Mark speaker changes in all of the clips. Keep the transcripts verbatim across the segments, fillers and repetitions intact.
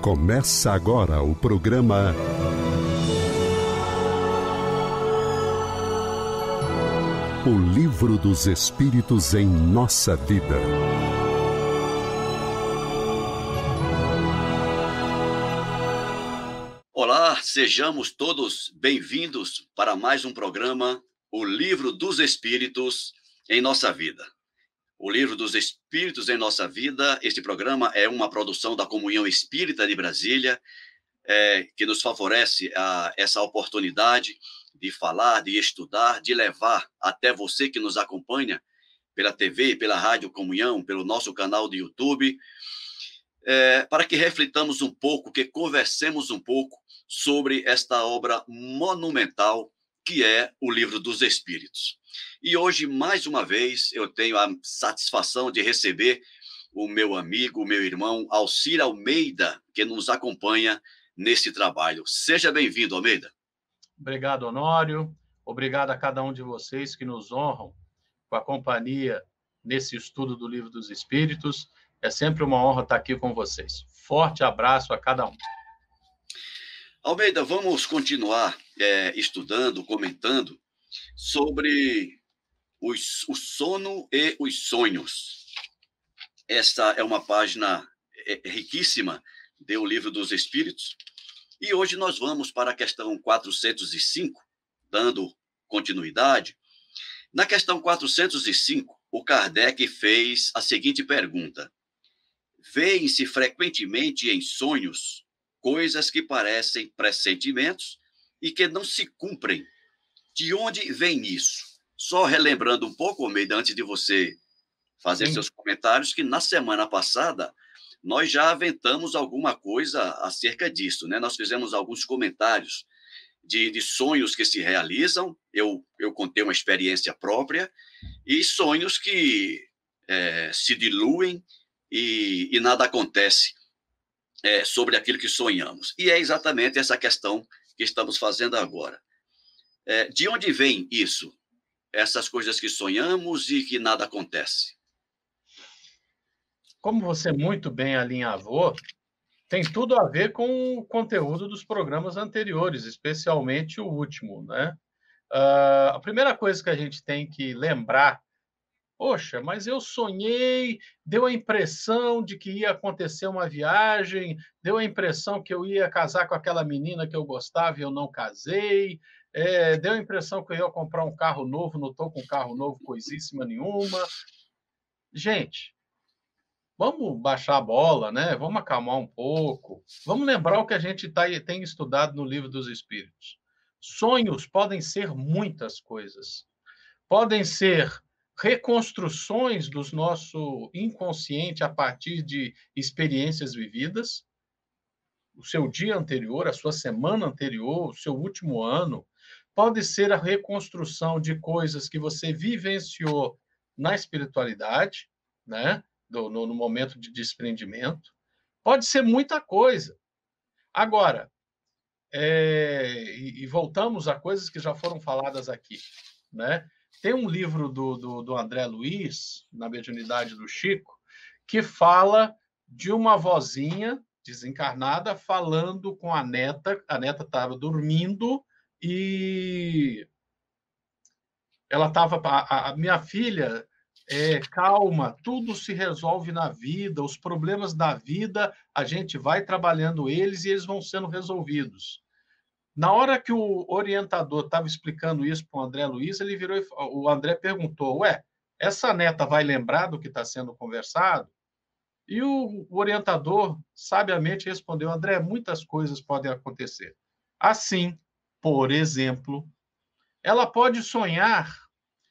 Speaker 1: Começa agora o programa O Livro dos Espíritos em Nossa Vida.
Speaker 2: Olá, sejamos todos bem-vindos para mais um programa O Livro dos Espíritos em Nossa Vida. O Livro dos Espíritos em Nossa Vida, este programa é uma produção da Comunhão Espírita de Brasília, é, que nos favorece a, essa oportunidade de falar, de estudar, de levar até você que nos acompanha pela T V, pela Rádio Comunhão, pelo nosso canal de YouTube, é, para que reflitamos um pouco, que conversemos um pouco sobre esta obra monumental que é o Livro dos Espíritos. E hoje, mais uma vez, eu tenho a satisfação de receber o meu amigo, o meu irmão, Alcir Almeida, que nos acompanha nesse trabalho. Seja bem-vindo, Almeida.
Speaker 3: Obrigado, Honório. Obrigado a cada um de vocês que nos honram com a companhia nesse estudo do Livro dos Espíritos. É sempre uma honra estar aqui com vocês. Forte abraço a cada um.
Speaker 2: Almeida, vamos continuar é, estudando, comentando sobre os, o sono e os sonhos. Esta é uma página riquíssima do Livro dos Espíritos. E hoje nós vamos para a questão quatrocentos e cinco, dando continuidade. Na questão quatrocentos e cinco, o Kardec fez a seguinte pergunta: veem-se frequentemente em sonhos coisas que parecem pressentimentos e que não se cumprem. De onde vem isso? Só relembrando um pouco, Almeida, antes de você fazer Sim. seus comentários, que na semana passada nós já aventamos alguma coisa acerca disso, né? Nós fizemos alguns comentários de, de sonhos que se realizam, eu, eu contei uma experiência própria, e sonhos que é, se diluem e, e nada acontece é, sobre aquilo que sonhamos. E é exatamente essa questão que estamos fazendo agora. É, de onde vem isso? Essas coisas que sonhamos e que nada acontece?
Speaker 3: Como você muito bem alinhavou, tem tudo a ver com o conteúdo dos programas anteriores, especialmente o último, né? Uh, a primeira coisa que a gente tem que lembrar, poxa, mas eu sonhei, deu a impressão de que ia acontecer uma viagem, deu a impressão que eu ia casar com aquela menina que eu gostava e eu não casei, é, deu a impressão que eu ia comprar um carro novo, não estou com um carro novo coisíssima nenhuma. Gente, vamos baixar a bola, né? Vamos acalmar um pouco. Vamos lembrar o que a gente tá, tem estudado no Livro dos Espíritos. Sonhos podem ser muitas coisas. Podem ser reconstruções do nosso inconsciente a partir de experiências vividas, o seu dia anterior, a sua semana anterior, o seu último ano. Pode ser a reconstrução de coisas que você vivenciou na espiritualidade, né? Do, no, no momento de desprendimento. Pode ser muita coisa. Agora, é, e, e voltamos a coisas que já foram faladas aqui, né? Tem um livro do, do, do André Luiz, Na Mediunidade do Chico, que fala de uma vozinha desencarnada falando com a neta. A neta estava dormindo e ela estava... A, a minha filha... É, calma, tudo se resolve na vida, os problemas da vida, a gente vai trabalhando eles e eles vão sendo resolvidos. Na hora que o orientador estava explicando isso para o André Luiz, ele virou e, o André perguntou, ué, essa neta vai lembrar do que está sendo conversado? E o, o orientador sabiamente respondeu, André, muitas coisas podem acontecer. Assim, por exemplo, ela pode sonhar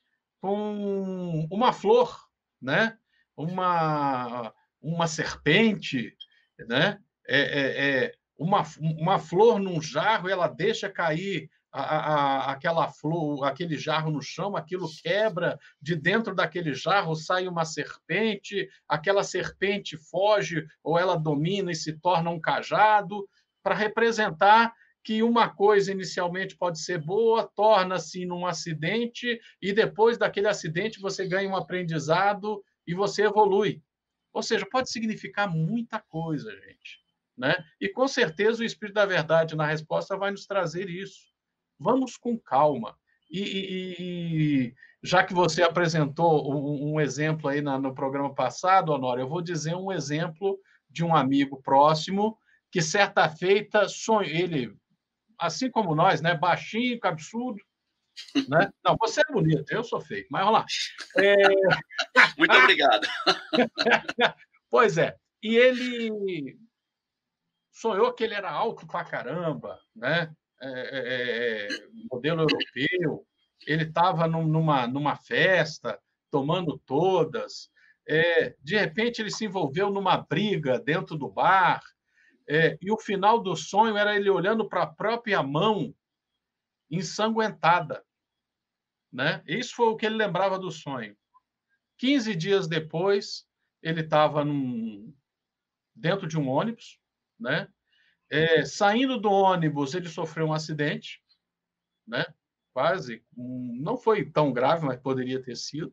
Speaker 3: com uma flor, né? uma, uma serpente, né? é, é, é uma, uma flor num jarro, ela deixa cair a, a, aquela flor, aquele jarro no chão, aquilo quebra, de dentro daquele jarro sai uma serpente, aquela serpente foge ou ela domina e se torna um cajado, para representar que uma coisa inicialmente pode ser boa, torna-se num acidente, e depois daquele acidente você ganha um aprendizado e você evolui. Ou seja, pode significar muita coisa, gente. né? E com certeza o Espírito da Verdade na resposta vai nos trazer isso. Vamos com calma. E, e- e- já que você apresentou um, um exemplo aí na- no programa passado, Honório, eu vou dizer um exemplo de um amigo próximo que certa feita sonhou, ele, assim como nós, né, baixinho, cabeçudo, né? Não, você é bonito, eu sou feio, mas vamos lá. É,
Speaker 2: Muito obrigado.
Speaker 3: pois é, e ele sonhou que ele era alto pra caramba, né? É, é, é, modelo europeu. Ele estava num, numa, numa festa, tomando todas. É, de repente, ele se envolveu numa briga dentro do bar. É, e o final do sonho era ele olhando para a própria mão ensanguentada, né? Isso foi o que ele lembrava do sonho. quinze dias depois, ele estava dentro de um ônibus, né? É, saindo do ônibus, ele sofreu um acidente, né? Quase, um, não foi tão grave, mas poderia ter sido.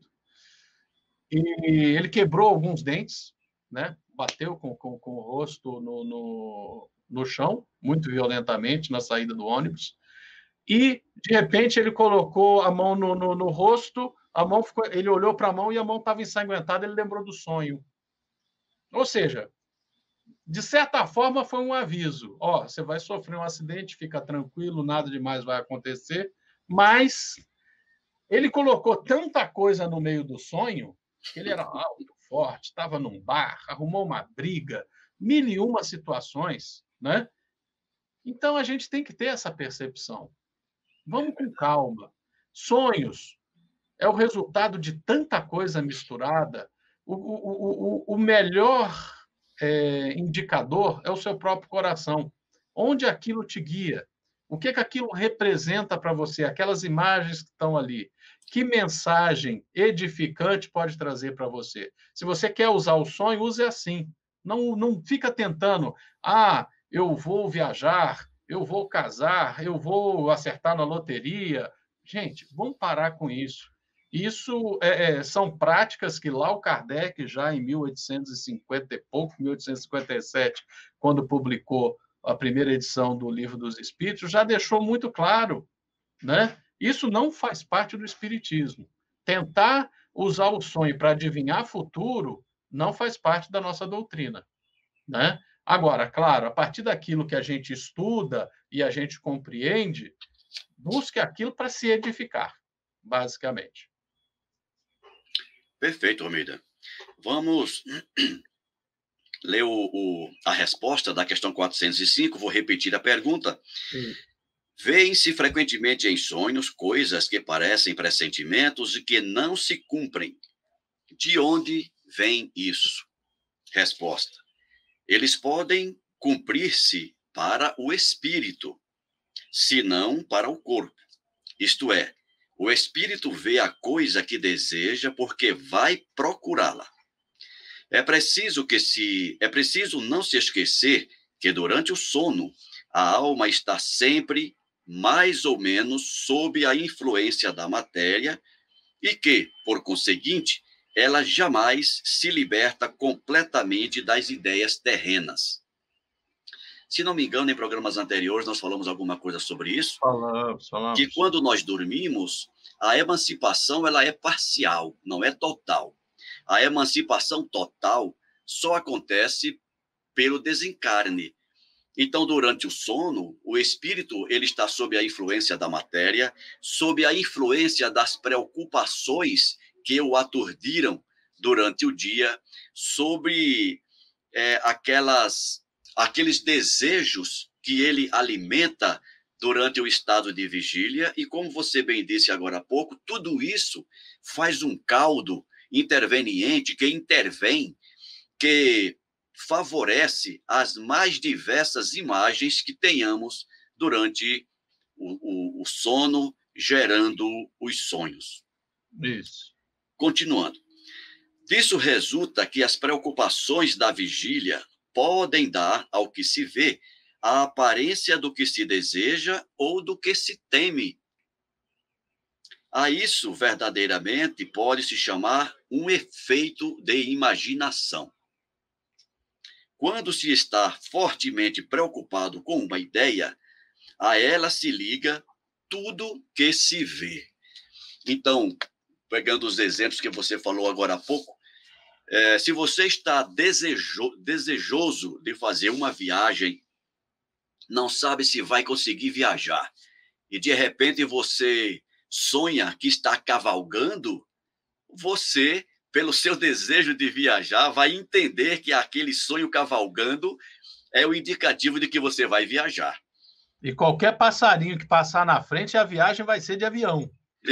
Speaker 3: E ele quebrou alguns dentes, né? Bateu com, com, com o rosto no, no, no chão, muito violentamente, na saída do ônibus. E, de repente, ele colocou a mão no, no, no rosto, a mão ficou, ele olhou para a mão e a mão estava ensanguentada, ele lembrou do sonho. Ou seja, de certa forma, foi um aviso. Ó, você vai sofrer um acidente, fica tranquilo, nada demais vai acontecer. Mas ele colocou tanta coisa no meio do sonho, que ele era alto, forte, estava num bar, arrumou uma briga, mil e uma situações, né? Então a gente tem que ter essa percepção. Vamos com calma. Sonhos é o resultado de tanta coisa misturada. O, o, o, o melhor é, indicador é o seu próprio coração. Onde aquilo te guia? O que, que aquilo representa para você? Aquelas imagens que estão ali. Que mensagem edificante pode trazer para você? Se você quer usar o sonho, use assim. Não, não fica tentando, ah, eu vou viajar, eu vou casar, eu vou acertar na loteria. Gente, vamos parar com isso. Isso é, é, são práticas que lá o Kardec, já em mil oitocentos e cinquenta e pouco, mil oitocentos e cinquenta e sete, quando publicou a primeira edição do Livro dos Espíritos, já deixou muito claro, né? Isso não faz parte do espiritismo. Tentar usar o sonho para adivinhar futuro não faz parte da nossa doutrina, né? Agora, claro, a partir daquilo que a gente estuda e a gente compreende, busque aquilo para se edificar, basicamente.
Speaker 2: Perfeito, Almeida. Vamos ler o, o, a resposta da questão quatrocentos e cinco. Vou repetir a pergunta. Vêem-se frequentemente em sonhos coisas que parecem pressentimentos e que não se cumprem. De onde vem isso? Resposta. Eles podem cumprir-se para o espírito, se não para o corpo. Isto é, o espírito vê a coisa que deseja porque vai procurá-la. É preciso que se é preciso não se esquecer que durante o sono a alma está sempre mais ou menos sob a influência da matéria e que, por conseguinte, ela jamais se liberta completamente das ideias terrenas. Se não me engano, em programas anteriores nós falamos alguma coisa sobre isso.
Speaker 3: Falamos, falamos.
Speaker 2: Que quando nós dormimos, a emancipação ela é parcial, não é total. A emancipação total só acontece pelo desencarne. Então, durante o sono, o espírito ele está sob a influência da matéria, sob a influência das preocupações que o aturdiram durante o dia, sobre é, aquelas, aqueles desejos que ele alimenta durante o estado de vigília. E como você bem disse agora há pouco, tudo isso faz um caldo interveniente que intervém, que favorece as mais diversas imagens que tenhamos durante o, o, o sono, gerando os sonhos.
Speaker 3: Isso.
Speaker 2: Continuando. Disso resulta que as preocupações da vigília podem dar ao que se vê a aparência do que se deseja ou do que se teme. A isso, verdadeiramente, pode se chamar um efeito de imaginação. quando se está fortemente preocupado com uma ideia, a ela se liga tudo que se vê. Então, pegando os exemplos que você falou agora há pouco, é, se você está desejo, desejoso de fazer uma viagem, não sabe se vai conseguir viajar, e de repente você sonha que está cavalgando, você, pelo seu desejo de viajar, vai entender que aquele sonho cavalgando é o indicativo de que você vai viajar.
Speaker 3: E qualquer passarinho que passar na frente, a viagem vai ser de avião.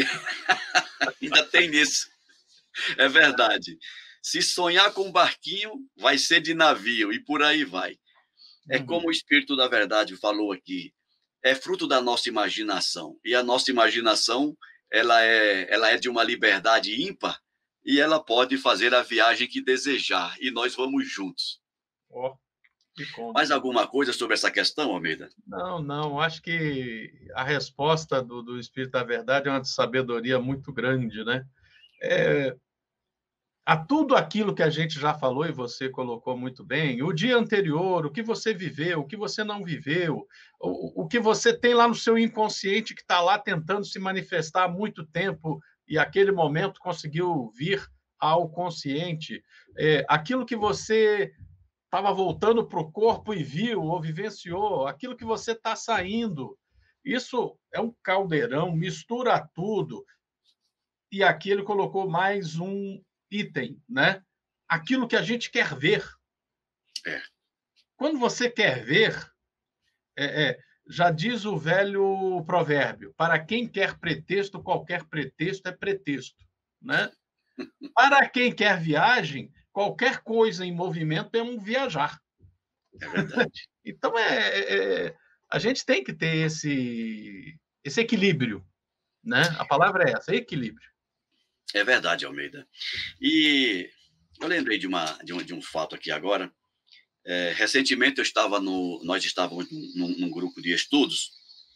Speaker 2: Ainda tem isso. É verdade. Se sonhar com um barquinho, vai ser de navio, e por aí vai. É
Speaker 3: Uhum.
Speaker 2: como o Espírito da Verdade falou aqui, é fruto da nossa imaginação. E a nossa imaginação, ela é, ela é de uma liberdade ímpar, e ela pode fazer a viagem que desejar, e nós vamos juntos.
Speaker 3: Oh, que conta.
Speaker 2: Mais alguma coisa sobre essa questão, Almeida?
Speaker 3: Não, não, acho que a resposta do, do Espírito da Verdade é uma de sabedoria muito grande, né? É, a tudo aquilo que a gente já falou e você colocou muito bem, o dia anterior, o que você viveu, o que você não viveu, o, o que você tem lá no seu inconsciente que está lá tentando se manifestar há muito tempo e aquele momento conseguiu vir ao consciente, é, aquilo que você estava voltando para o corpo e viu ou vivenciou, aquilo que você está saindo, isso é um caldeirão, mistura tudo. E aqui ele colocou mais um item, né? Aquilo que a gente quer ver.
Speaker 2: É.
Speaker 3: Quando você quer ver, é, é, já diz o velho provérbio, para quem quer pretexto, qualquer pretexto é pretexto, né? Para quem quer viagem, qualquer coisa em movimento é um viajar.
Speaker 2: É verdade.
Speaker 3: Então, é, é, a gente tem que ter esse, esse equilíbrio, né? A palavra é essa, equilíbrio.
Speaker 2: É verdade, Almeida. E eu lembrei de, uma, de, um, de um fato aqui agora. É, recentemente eu estava no, nós estávamos num, num grupo de estudos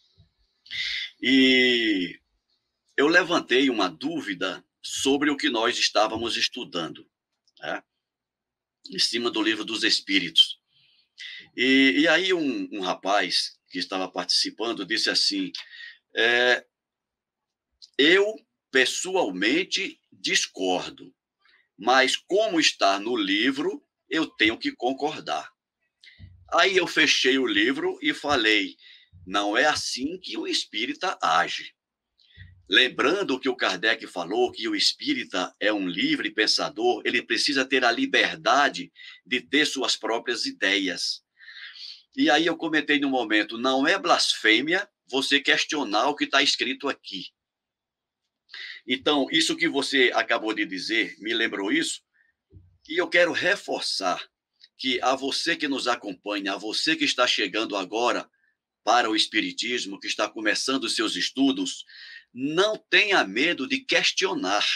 Speaker 2: e eu levantei uma dúvida sobre o que nós estávamos estudando, né? Em cima do Livro dos Espíritos. E, e aí um, um rapaz que estava participando disse assim, é, eu pessoalmente discordo, mas como está no livro, eu tenho que concordar. Aí eu fechei o livro e falei, não é assim que o espírita age. Lembrando que o Kardec falou que o espírita é um livre pensador, ele precisa ter a liberdade de ter suas próprias ideias. E aí eu comentei no momento, não é blasfêmia você questionar o que está escrito aqui. Então, isso que você acabou de dizer me lembrou isso, e eu quero reforçar que a você que nos acompanha, a você que está chegando agora para o Espiritismo, que está começando os seus estudos, não tenha medo de questionar.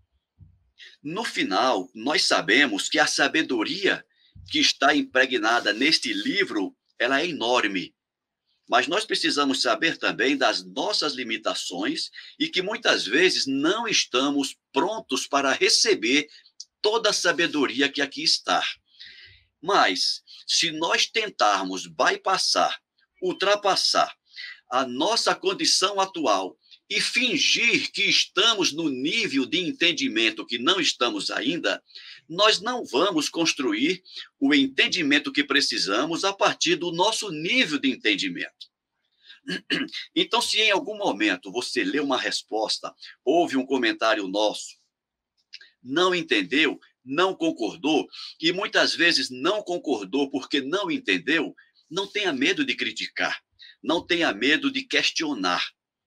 Speaker 2: No final, nós sabemos que a sabedoria que está impregnada neste livro, ela é enorme. Mas nós precisamos saber também das nossas limitações e que muitas vezes não estamos prontos para receber toda a sabedoria que aqui está. Mas, se nós tentarmos bypassar, ultrapassar a nossa condição atual e fingir que estamos no nível de entendimento que não estamos ainda, nós não vamos construir o entendimento que precisamos a partir do nosso nível de entendimento. Então, se em algum momento você lê uma resposta, ouve um comentário nosso, não entendeu, não concordou, e muitas vezes não concordou porque não entendeu, não tenha medo de criticar, não tenha medo de questionar.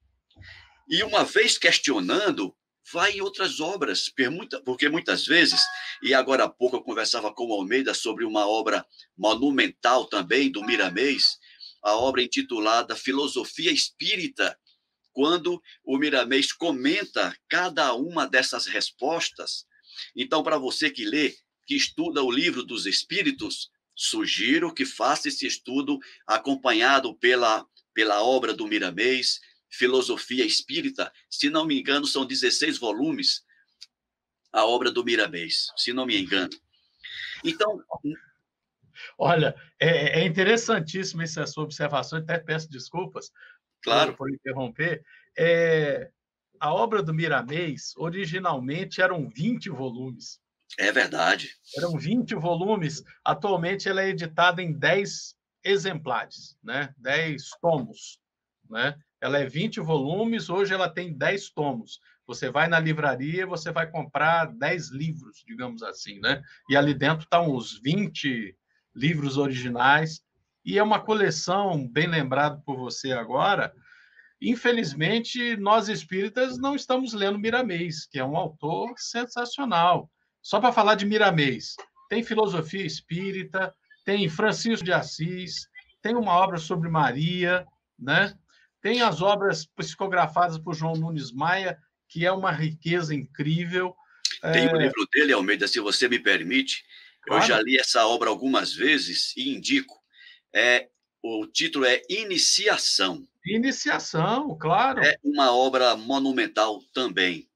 Speaker 2: E uma vez questionando, vai em outras obras, porque muitas vezes, e agora há pouco eu conversava com o Almeida sobre uma obra monumental também, do Miramês, a obra intitulada Filosofia Espírita, quando o Miramês comenta cada uma dessas respostas. Então, para você que lê, que estuda o Livro dos Espíritos, sugiro que faça esse estudo acompanhado pela, pela obra do Miramês, Filosofia Espírita. Se não me engano, são dezesseis volumes, a obra do Miramês, se não me engano. Então...
Speaker 3: Olha, é, é interessantíssima essa sua observação, até peço desculpas por,
Speaker 2: Claro,
Speaker 3: por interromper. É, a obra do Miramês, originalmente, eram vinte volumes.
Speaker 2: é verdade.
Speaker 3: Eram vinte volumes. Atualmente, ela é editada em dez exemplares, né? dez tomos. Né? Ela é vinte volumes, hoje ela tem dez tomos. Você vai na livraria, você vai comprar dez livros, digamos assim, né? E ali dentro estão os vinte livros originais. E é uma coleção, bem lembrado por você agora. Infelizmente, nós espíritas não estamos lendo Miramês, que é um autor sensacional. Só para falar de Miramês, tem filosofia espírita, tem Francisco de Assis, tem uma obra sobre Maria, né? Tem as obras psicografadas por João Nunes Maia, que é uma riqueza incrível.
Speaker 2: Tem o
Speaker 3: É,
Speaker 2: livro dele, Almeida, se você me permite. Eu já
Speaker 3: claro,
Speaker 2: li essa obra algumas vezes e indico. É, o título é Iniciação.
Speaker 3: iniciação, claro.
Speaker 2: É uma obra monumental também.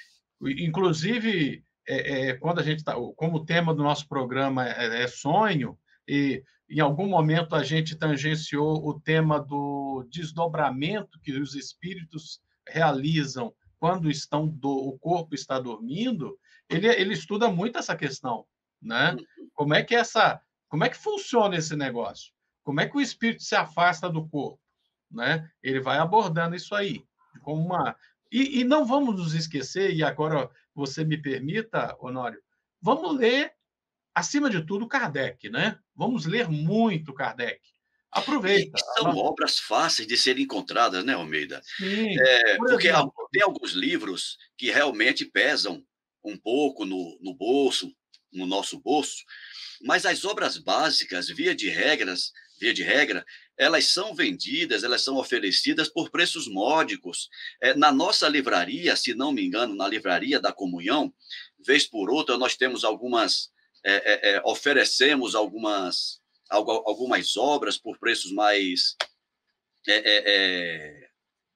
Speaker 3: Inclusive, é, é, quando a gente tá, como o tema do nosso programa é, é sonho, e em algum momento a gente tangenciou o tema do desdobramento que os espíritos realizam quando estão do, o corpo está dormindo, ele, ele estuda muito essa questão, né? Como é que essa, como é que funciona esse negócio? Como é que o espírito se afasta do corpo, né? Ele vai abordando isso aí como uma e, e não vamos nos esquecer, e agora você me permita, Honório, vamos ler, acima de tudo, Kardec, né? Vamos ler muito Kardec.
Speaker 2: E,
Speaker 3: Aproveita.
Speaker 2: e são obras fáceis de serem encontradas, né, Almeida?
Speaker 3: Sim,
Speaker 2: É,
Speaker 3: por
Speaker 2: porque
Speaker 3: exemplo,
Speaker 2: tem alguns livros que realmente pesam um pouco no, no bolso, no nosso bolso, mas as obras básicas, via de regras, via de regra, elas são vendidas, elas são oferecidas por preços módicos. É, na nossa livraria, se não me engano, na livraria da Comunhão, vez por outra, nós temos algumas, é, é, é, oferecemos algumas, algumas obras por preços mais é, é, é,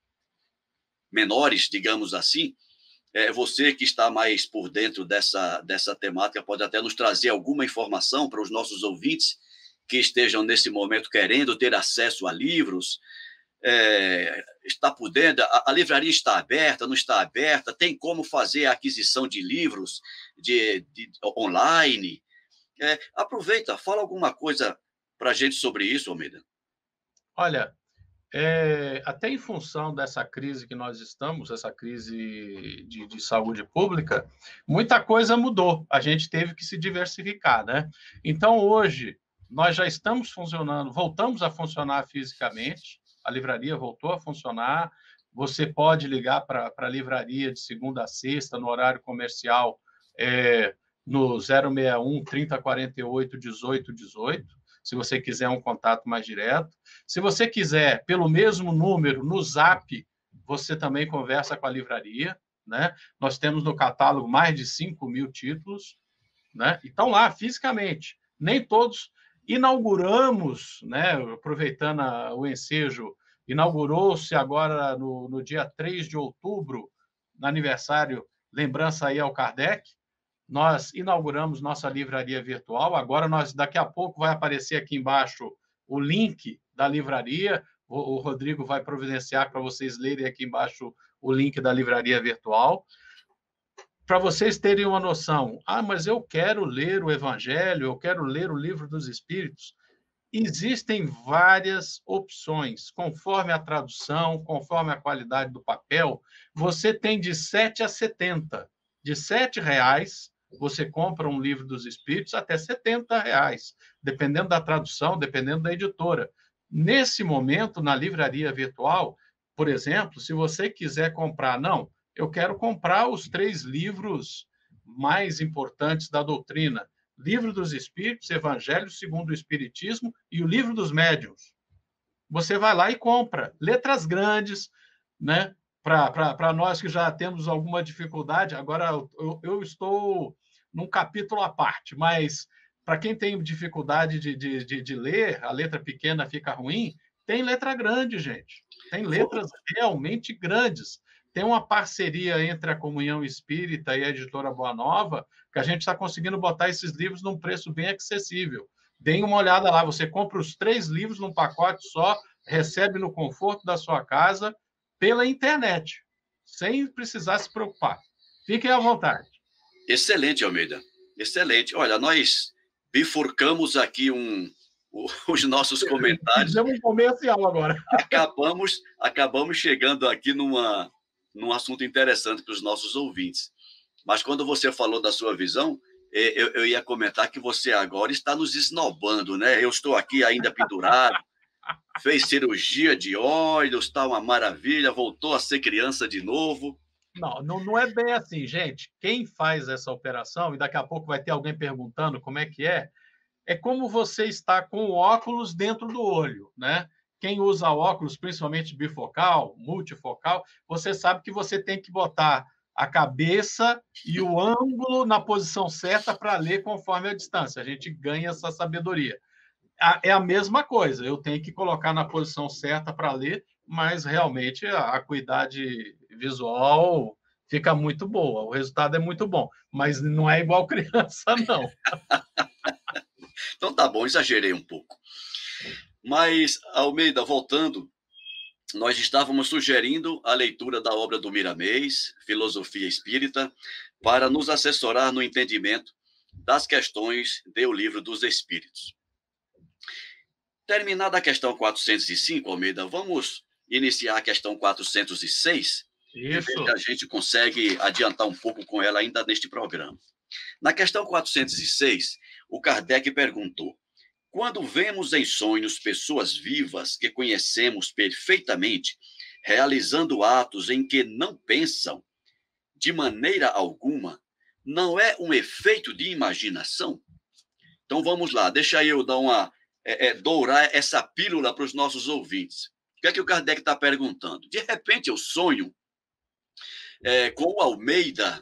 Speaker 2: menores, digamos assim. É, você que está mais por dentro dessa, dessa temática pode até nos trazer alguma informação para os nossos ouvintes que estejam nesse momento querendo ter acesso a livros. É, está por dentro, a, a livraria está aberta, não está aberta, tem como fazer a aquisição de livros de, de online. É, aproveita, fala alguma coisa para a gente sobre isso, Almeida.
Speaker 3: olha, é, até em função dessa crise que nós estamos, essa crise de, de saúde pública, muita coisa mudou. A gente teve que se diversificar, né? Então, hoje, nós já estamos funcionando, voltamos a funcionar fisicamente, a livraria voltou a funcionar, você pode ligar para a livraria de segunda a sexta, no horário comercial, é, no zero seis um, trinta, quarenta e oito, dezoito, dezoito, se você quiser um contato mais direto. Se você quiser, pelo mesmo número, no Zap, você também conversa com a livraria, né? Nós temos no catálogo mais de cinco mil títulos, né? E estão lá fisicamente. Nem todos. Inauguramos, né? Aproveitando a, o ensejo, inaugurou-se agora no, no dia três de outubro, no aniversário, lembrança aí ao Kardec, nós inauguramos nossa livraria virtual. Agora, nós daqui a pouco vai aparecer aqui embaixo o link da livraria. O, o Rodrigo vai providenciar para vocês lerem aqui embaixo o link da livraria virtual. Para vocês terem uma noção, ah, mas eu quero ler o Evangelho, eu quero ler o Livro dos Espíritos. Existem várias opções, conforme a tradução, conforme a qualidade do papel. Você tem de sete a setenta. De sete reais, você compra um livro dos Espíritos até setenta reais, dependendo da tradução, dependendo da editora. Nesse momento, na livraria virtual, por exemplo, se você quiser comprar, não, eu quero comprar os três livros mais importantes da doutrina, Livro dos Espíritos, Evangelho segundo o Espiritismo e o Livro dos Médiuns. Você vai lá e compra. Letras grandes, né? Para nós que já temos alguma dificuldade, agora eu, eu estou num capítulo à parte, mas para quem tem dificuldade de, de, de, de ler, a letra pequena fica ruim, tem letra grande, gente. Tem letras realmente grandes. Tem uma parceria entre a Comunhão Espírita e a Editora Boa Nova, que a gente está conseguindo botar esses livros num preço bem acessível. Deem uma olhada lá. Você compra os três livros num pacote só, recebe no conforto da sua casa pela internet, sem precisar se preocupar. Fiquem à vontade.
Speaker 2: Excelente, Almeida. Excelente. Olha, nós bifurcamos aqui um, os nossos comentários.
Speaker 3: Fizemos um comercial agora.
Speaker 2: Acabamos, acabamos chegando aqui numa, num assunto interessante para os nossos ouvintes. Mas quando você falou da sua visão, eu, eu ia comentar que você agora está nos esnobando, né? Eu estou aqui ainda pendurado, fez cirurgia de olhos, está uma maravilha, voltou a ser criança de novo.
Speaker 3: Não, não, não é bem assim, gente. Quem faz essa operação, e daqui a pouco vai ter alguém perguntando como é que é, é como você está com óculos dentro do olho, né? Quem usa óculos, principalmente bifocal, multifocal, você sabe que você tem que botar a cabeça e o ângulo na posição certa para ler conforme a distância. A gente ganha essa sabedoria. É a mesma coisa, eu tenho que colocar na posição certa para ler, mas realmente a acuidade visual fica muito boa, o resultado é muito bom, mas não é igual criança, não.
Speaker 2: Então tá bom, exagerei um pouco. Mas, Almeida, voltando, nós estávamos sugerindo a leitura da obra do Miramês, Filosofia Espírita, para nos assessorar no entendimento das questões do Livro dos Espíritos. Terminada a questão quatrocentos e cinco, Almeida, vamos iniciar a questão quatrocentos e seis,
Speaker 3: Isso.
Speaker 2: e ver se a gente consegue adiantar um pouco com ela ainda neste programa. Na questão quatrocentos e seis, o Kardec perguntou: quando vemos em sonhos pessoas vivas que conhecemos perfeitamente, realizando atos em que não pensam de maneira alguma, não é um efeito de imaginação? Então vamos lá, deixa eu dar uma, é, é, dourar essa pílula para os nossos ouvintes. O que é que o Kardec está perguntando? De repente eu sonho é, com o Almeida...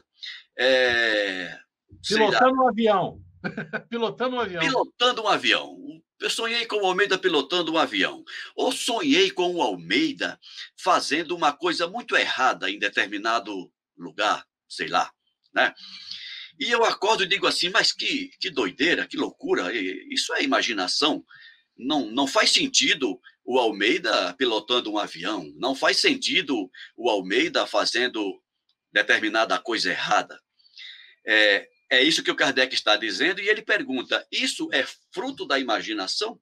Speaker 2: É,
Speaker 3: pilotando um avião. pilotando um avião.
Speaker 2: Pilotando um avião. Eu sonhei com o Almeida pilotando um avião. Ou sonhei com o Almeida fazendo uma coisa muito errada em determinado lugar, sei lá, né? E eu acordo e digo assim, mas que, que doideira, que loucura, isso é imaginação. Não, não faz sentido o Almeida pilotando um avião, não faz sentido o Almeida fazendo determinada coisa errada. É, é isso que o Kardec está dizendo, e ele pergunta, isso é fruto da imaginação?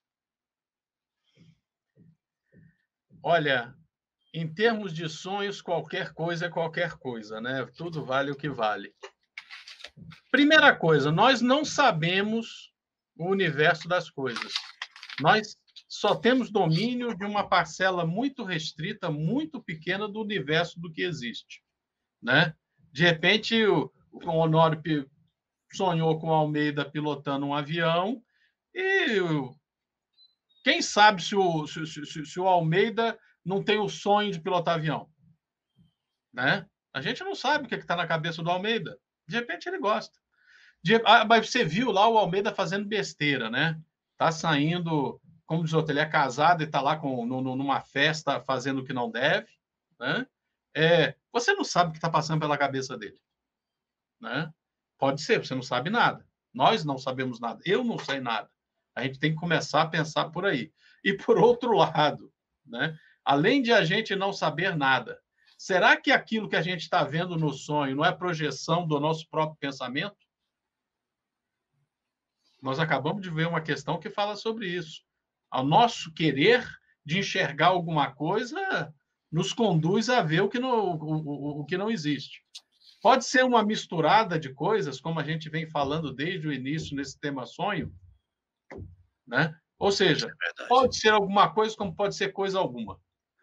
Speaker 3: Olha, em termos de sonhos, qualquer coisa é qualquer coisa, né? Tudo vale o que vale. Primeira coisa, nós não sabemos o universo das coisas. Nós só temos domínio de uma parcela muito restrita, muito pequena do universo do que existe, né? De repente, o, o Honório sonhou com o Almeida pilotando um avião e quem sabe se o, se, se, se o Almeida não tem o sonho de pilotar avião, né? A gente não sabe o que está na cabeça do Almeida. De repente, ele gosta. De, ah, mas você viu lá o Almeida fazendo besteira, né? Tá saindo, como diz o outro, ele é casado e está lá com, no, numa festa fazendo o que não deve, né? É, você não sabe o que está passando pela cabeça dele, né? Pode ser, você não sabe nada. Nós não sabemos nada. Eu não sei nada. A gente tem que começar a pensar por aí. E por outro lado, né? Além de a gente não saber nada, será que aquilo que a gente está vendo no sonho não é projeção do nosso próprio pensamento? Nós acabamos de ver uma questão que fala sobre isso. O nosso querer de enxergar alguma coisa nos conduz a ver o que não, o, o, o que não existe. Pode ser uma misturada de coisas, como a gente vem falando desde o início nesse tema sonho, né? Ou seja, é pode ser alguma coisa, como pode ser coisa alguma.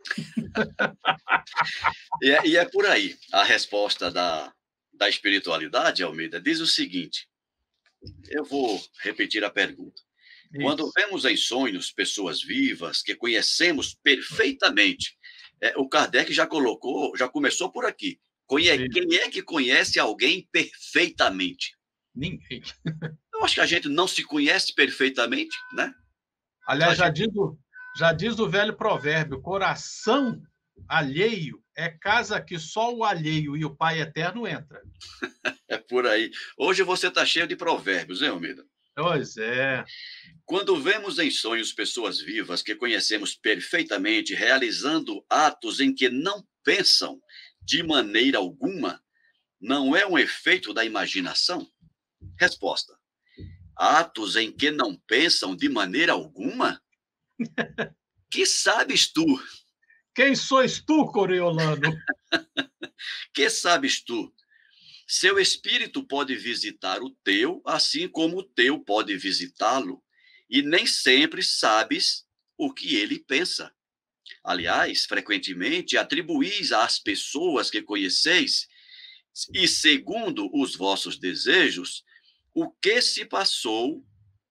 Speaker 2: e, é, e é por aí. A resposta da, da espiritualidade, Almeida, diz o seguinte, eu vou repetir a pergunta. Isso. Quando vemos em sonhos pessoas vivas que conhecemos perfeitamente, é, o Kardec já colocou, já começou por aqui. Conhe... Quem é que conhece alguém perfeitamente?
Speaker 3: Ninguém.
Speaker 2: Eu acho que a gente não se conhece perfeitamente, né?
Speaker 3: Aliás, já, gente... diz o, já diz o velho provérbio, coração alheio é casa que só o alheio e o Pai Eterno entra.
Speaker 2: É por aí. Hoje você está cheio de provérbios, hein, Almeida?
Speaker 3: Pois é.
Speaker 2: Quando vemos em sonhos pessoas vivas que conhecemos perfeitamente realizando atos em que não pensam de maneira alguma, não é um efeito da imaginação? Resposta: atos em que não pensam de maneira alguma? Que sabes tu?
Speaker 3: Quem sois tu, Coriolano?
Speaker 2: Que sabes tu? Seu espírito pode visitar o teu, assim como o teu pode visitá-lo, e nem sempre sabes o que ele pensa. Aliás, frequentemente atribuís às pessoas que conheceis, e segundo os vossos desejos, o que se passou,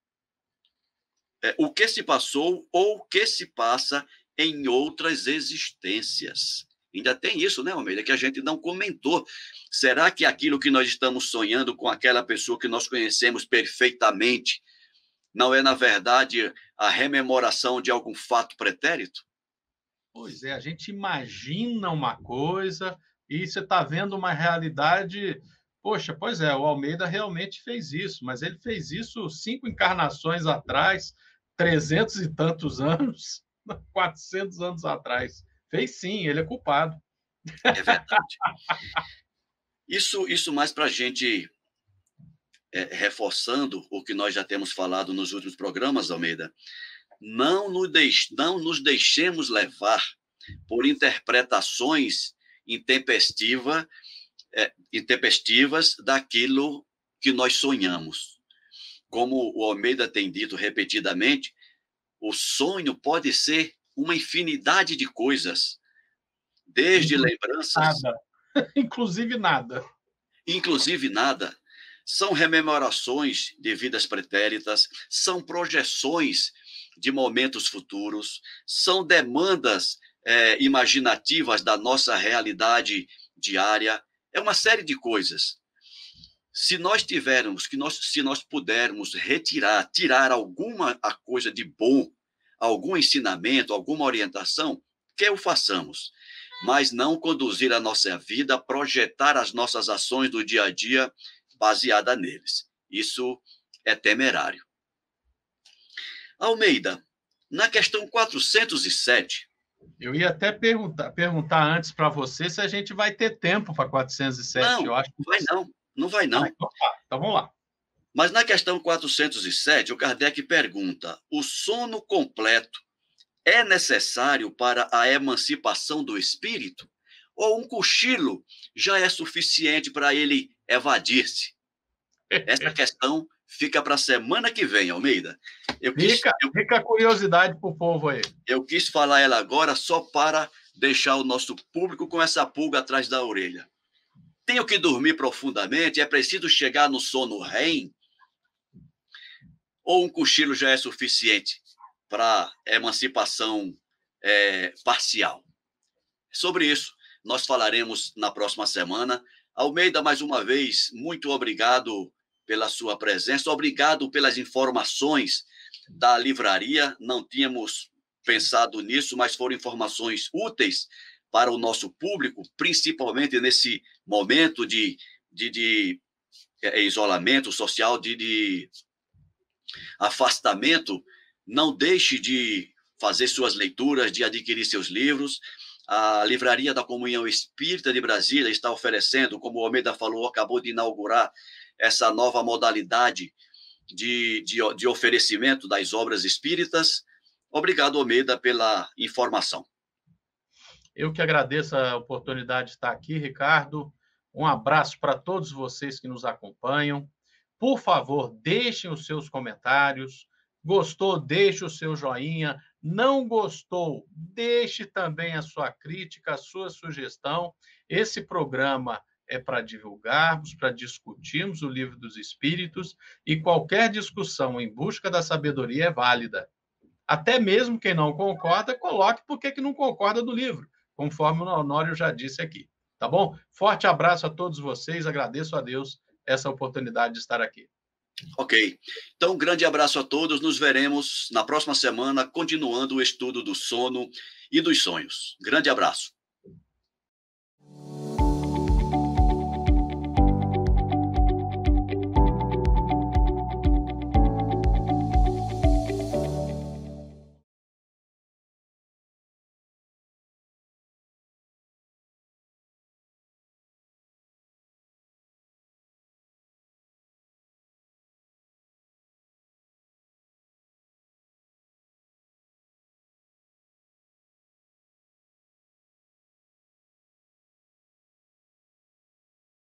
Speaker 2: é, o que se passou ou o que se passa em outras existências. Ainda tem isso, né, Almeida, que a gente não comentou. Será que aquilo que nós estamos sonhando com aquela pessoa que nós conhecemos perfeitamente não é, na verdade, a rememoração de algum fato pretérito?
Speaker 3: Pois é, a gente imagina uma coisa e você está vendo uma realidade. Poxa, pois é, o Almeida realmente fez isso, mas ele fez isso cinco encarnações atrás, trezentos e tantos anos, quatrocentos anos atrás. Fez sim, ele é culpado.
Speaker 2: É verdade. Isso, isso mais para a gente, é, reforçando o que nós já temos falado nos últimos programas, Almeida, não nos, deix, não nos deixemos levar por interpretações intempestiva, é, intempestivas daquilo que nós sonhamos. Como o Almeida tem dito repetidamente, o sonho pode ser uma infinidade de coisas, desde
Speaker 3: Inclusive
Speaker 2: lembranças,
Speaker 3: nada. Inclusive nada.
Speaker 2: inclusive nada, são rememorações de vidas pretéritas, são projeções de momentos futuros, são demandas é, imaginativas da nossa realidade diária, é uma série de coisas. Se nós tivermos, que nós, se nós pudermos retirar, tirar alguma coisa de bom, algum ensinamento, alguma orientação, que o façamos, mas não conduzir a nossa vida, projetar as nossas ações do dia a dia baseada neles. Isso é temerário. Almeida, na questão quatrocentos e sete.
Speaker 3: Eu ia até perguntar, perguntar antes para você se a gente vai ter tempo para quatrocentos e sete.
Speaker 2: Não,
Speaker 3: Eu acho que
Speaker 2: vai não, não vai não.
Speaker 3: Ah, então, tá. Então vamos lá.
Speaker 2: Mas na questão quatrocentos e sete, o Kardec pergunta: o sono completo é necessário para a emancipação do espírito? Ou um cochilo já é suficiente para ele evadir-se? Essa questão fica para a semana que vem, Almeida. Eu quis,
Speaker 3: Fica,
Speaker 2: eu,
Speaker 3: fica a curiosidade para o povo aí.
Speaker 2: eu quis falar ela agora só para deixar o nosso público com essa pulga atrás da orelha. Tenho que dormir profundamente? É preciso chegar no sono REM? Ou um cochilo já é suficiente para emancipação é, parcial? Sobre isso, nós falaremos na próxima semana. Almeida, mais uma vez, muito obrigado pela sua presença, obrigado pelas informações da livraria. Não tínhamos pensado nisso, mas foram informações úteis para o nosso público, principalmente nesse momento de, de, de é, isolamento social, de, de afastamento. Não deixe de fazer suas leituras, de adquirir seus livros. A Livraria da Comunhão Espírita de Brasília está oferecendo, como o Almeida falou, acabou de inaugurar essa nova modalidade de, de, de oferecimento das obras espíritas. Obrigado, Almeida, pela informação.
Speaker 3: Eu que agradeço a oportunidade de estar aqui, Ricardo. Um abraço para todos vocês que nos acompanham. Por favor, deixem os seus comentários. Gostou, deixe o seu joinha. Não gostou, deixe também a sua crítica, a sua sugestão. Esse programa é para divulgarmos, para discutirmos o Livro dos Espíritos, e qualquer discussão em busca da sabedoria é válida. Até mesmo quem não concorda, coloque por que não concorda do livro, conforme o Honório já disse aqui. Tá bom? Forte abraço a todos vocês, agradeço a Deus essa oportunidade de estar aqui.
Speaker 2: Ok. Então, um grande abraço a todos. Nos veremos na próxima semana, continuando o estudo do sono e dos sonhos. Grande abraço.